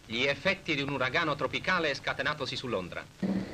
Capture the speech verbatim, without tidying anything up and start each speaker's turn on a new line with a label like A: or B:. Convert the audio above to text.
A: Gli effetti di un uragano tropicale scatenatosi su Londra.